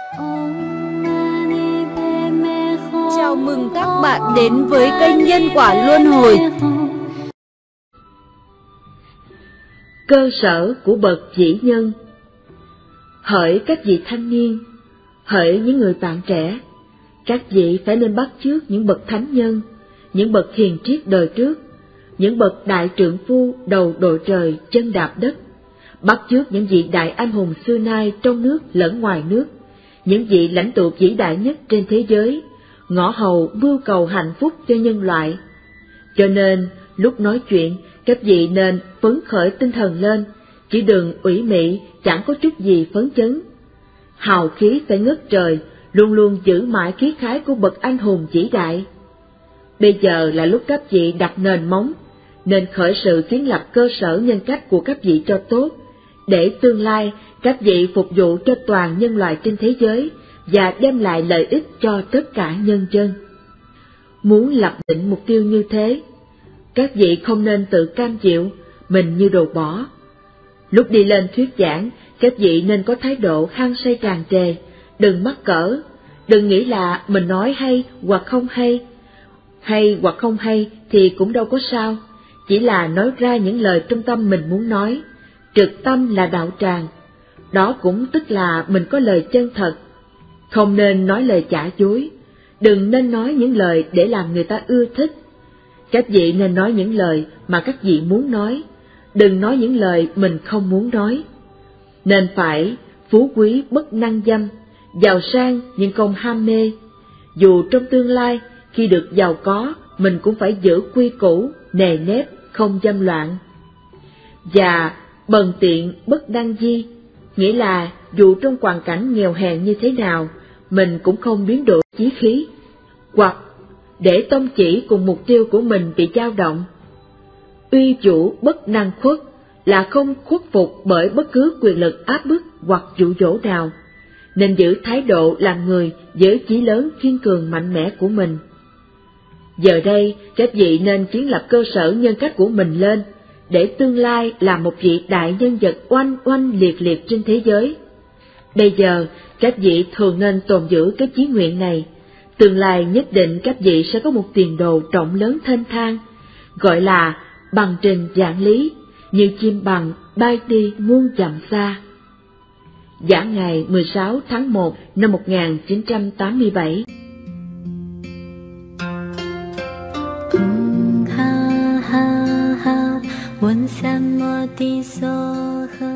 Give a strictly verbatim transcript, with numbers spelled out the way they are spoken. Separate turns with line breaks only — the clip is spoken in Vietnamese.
Chào mừng các bạn đến với kênh Nhân Quả Luân Hồi.
Cơ sở của bậc chỉ nhân. Hỡi các vị thanh niên, hỡi những người bạn trẻ, các vị phải nên bắt chước những bậc thánh nhân, những bậc hiền triết đời trước, những bậc đại trượng phu đầu đội trời chân đạp đất, bắt chước những vị đại anh hùng xưa nay trong nước lẫn ngoài nước, những vị lãnh tụ vĩ đại nhất trên thế giới, ngõ hầu mưu cầu hạnh phúc cho nhân loại. Cho nên, lúc nói chuyện, các vị nên phấn khởi tinh thần lên, chỉ đừng ủy mị, chẳng có chút gì phấn chấn. Hào khí phải ngất trời, luôn luôn giữ mãi khí khái của bậc anh hùng vĩ đại. Bây giờ là lúc các vị đặt nền móng, nên khởi sự kiến lập cơ sở nhân cách của các vị cho tốt, để tương lai các vị phục vụ cho toàn nhân loại trên thế giới và đem lại lợi ích cho tất cả nhân dân. Muốn lập định mục tiêu như thế, các vị không nên tự cam chịu mình như đồ bỏ. Lúc đi lên thuyết giảng, các vị nên có thái độ hăng say tràn trề, đừng mắc cỡ, đừng nghĩ là mình nói hay hoặc không hay. Hay hoặc không hay thì cũng đâu có sao, chỉ là nói ra những lời trong tâm mình muốn nói, trực tâm là đạo tràng. Đó cũng tức là mình có lời chân thật, không nên nói lời giả dối, đừng nên nói những lời để làm người ta ưa thích. Các vị nên nói những lời mà các vị muốn nói, đừng nói những lời mình không muốn nói. Nên phải phú quý bất năng dâm, giàu sang nhưng không ham mê. Dù trong tương lai, khi được giàu có, mình cũng phải giữ quy củ, nề nếp, không dâm loạn. Và bần tiện bất đăng di, nghĩa là dù trong hoàn cảnh nghèo hèn như thế nào, mình cũng không biến đổi chí khí, hoặc để tông chỉ cùng mục tiêu của mình bị dao động. Uy chủ bất năng khuất là không khuất phục bởi bất cứ quyền lực áp bức hoặc dụ dỗ nào, nên giữ thái độ làm người với chí lớn kiên cường mạnh mẽ của mình. Giờ đây, các vị nên kiến lập cơ sở nhân cách của mình lên, để tương lai là một vị đại nhân vật oanh oanh liệt liệt trên thế giới. Bây giờ, các vị thường nên tồn giữ cái chí nguyện này, tương lai nhất định các vị sẽ có một tiền đồ rộng lớn thênh thang, gọi là bằng trình vạn lý, như chim bằng bay đi muôn dặm xa. Giảng ngày mười sáu tháng một năm một nghìn chín trăm tám mươi bảy.
Ha ha ha, 问三摩地所呵。